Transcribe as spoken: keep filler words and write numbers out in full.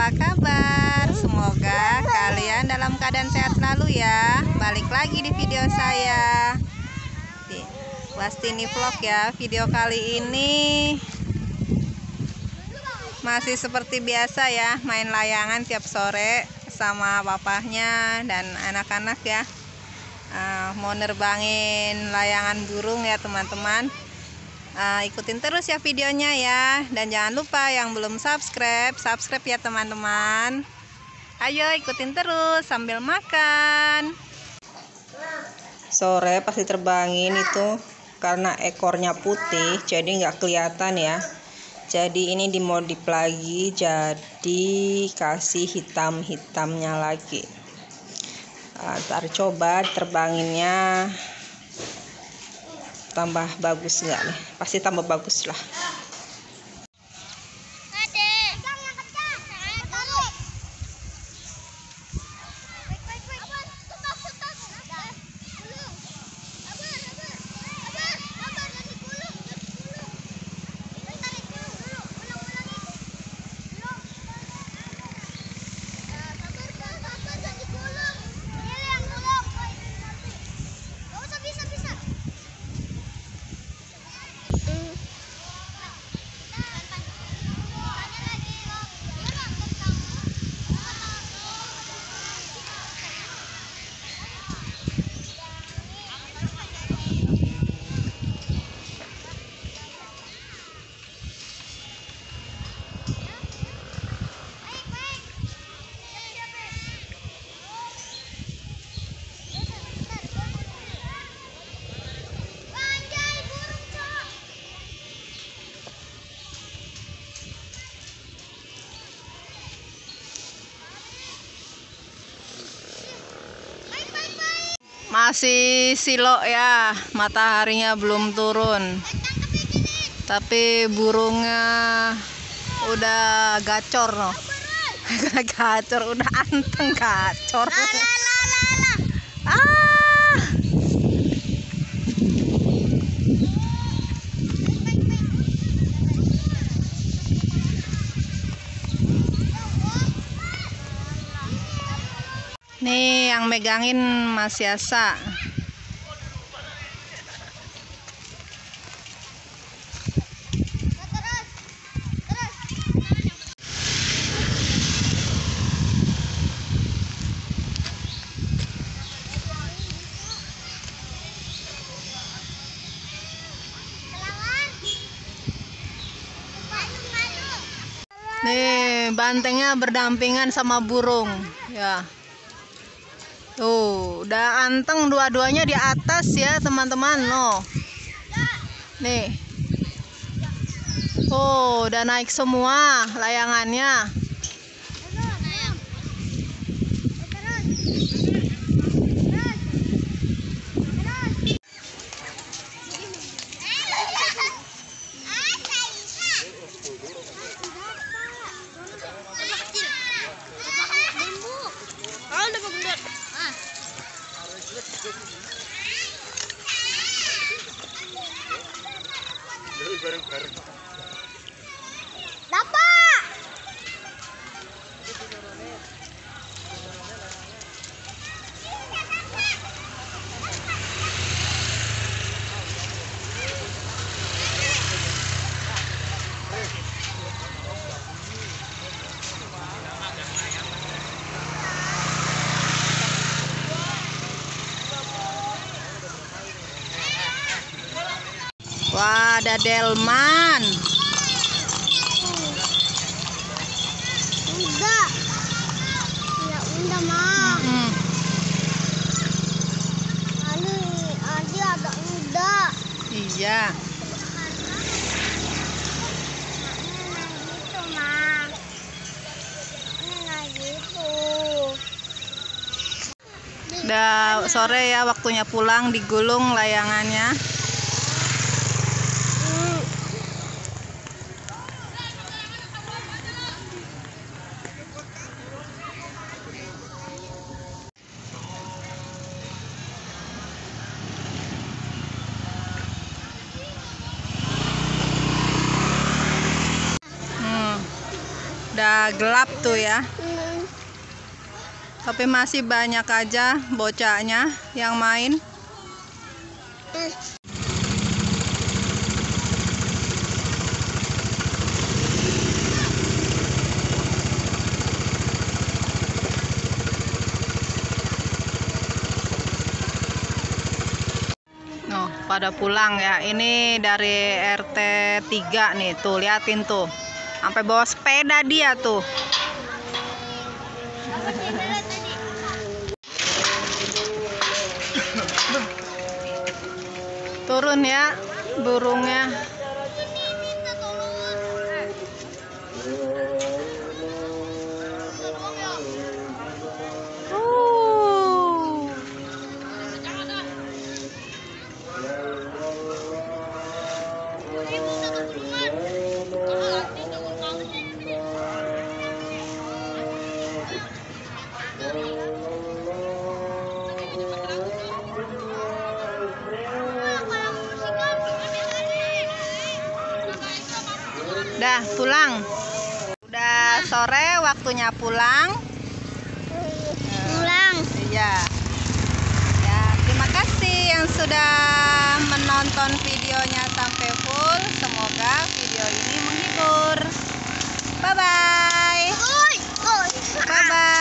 apa kabar? Semoga kalian dalam keadaan sehat selalu ya. Balik lagi di video saya di Wastini Vlog ya. Video kali ini masih seperti biasa ya, main layangan tiap sore sama papahnya dan anak-anak ya. uh, Mau nerbangin layangan burung ya teman-teman. Uh, ikutin terus ya videonya ya, dan jangan lupa yang belum subscribe, subscribe ya teman-teman. Ayo ikutin terus sambil makan. Sore pasti terbangin itu karena ekornya putih jadi nggak kelihatan ya. Jadi ini dimodif lagi, jadi kasih hitam-hitamnya lagi. Uh, ntar coba terbanginnya tambah bagus nggak nih? Pasti tambah bagus lah. Masih silok ya, mataharinya belum turun, tapi burungnya udah gacor loh. Gacor, udah anteng gacor. Ah. Nih yang megangin Mas Yasa. Nih bantengnya berdampingan sama burung ya. Tuh, udah anteng dua-duanya di atas ya teman-teman. Loh. Nih. Oh, udah naik semua layangannya. Dapat. Wah, ada delman. Udah. Ya udah, Mak. Hmm. Lalu ada ada udah. Iya. Gitu, Mak. Nah, gitu. Udah sore ya, waktunya pulang, digulung layangannya. Udah udah gelap tuh ya. Hmm. Tapi masih banyak aja bocahnya yang main. Hmm. Oh, pada pulang ya. Ini dari R T tiga nih, tuh liatin tuh. Sampai bawa sepeda dia tuh. Turun ya burungnya. Uh. Dah pulang. Udah sore, waktunya pulang. Pulang. Iya. Ya, terima kasih yang sudah menonton videonya sampai full. Semoga video ini menghibur. Bye bye. Oi, oi. Bye bye.